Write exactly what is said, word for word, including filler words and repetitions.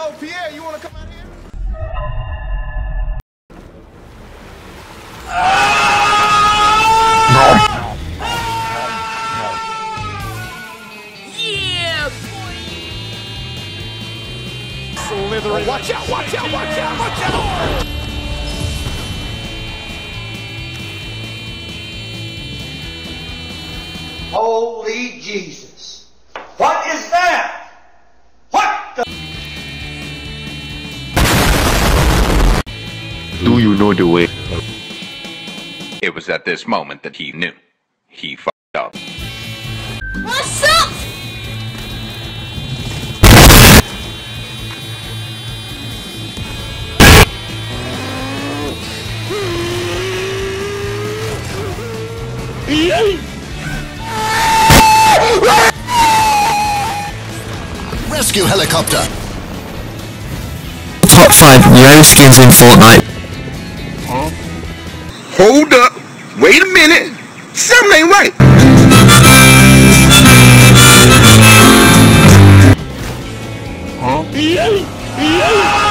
Yo, Pierre, you wanna come out here? Yeah, boy! Slithering. Watch out, watch out, watch out, watch out! Holy Jesus. What is that? What the? Do you know the way? It was at this moment that he knew. He fucked up. What's up? Rescue helicopter. Top five rare skins in Fortnite. Hold up. Wait a minute. Something ain't right. Huh?